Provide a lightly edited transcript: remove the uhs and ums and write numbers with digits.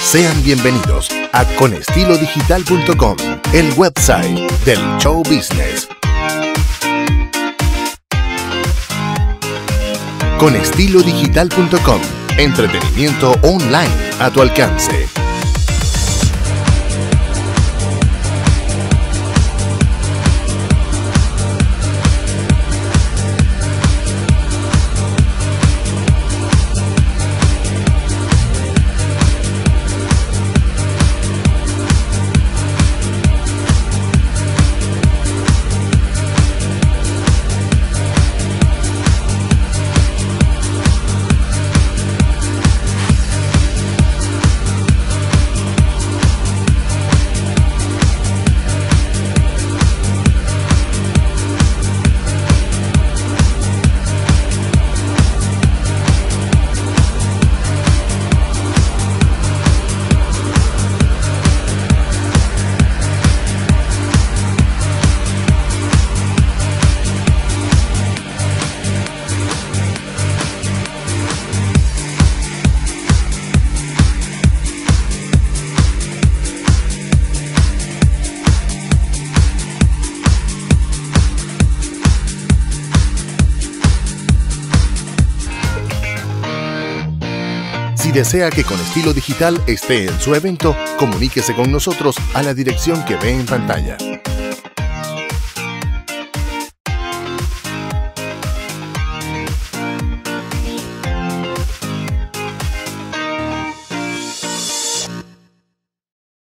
Sean bienvenidos a conestilodigital.com, el website del show business. Conestilodigital.com, entretenimiento online a tu alcance. Si desea que Con Estilo Digital esté en su evento, comuníquese con nosotros a la dirección que ve en pantalla.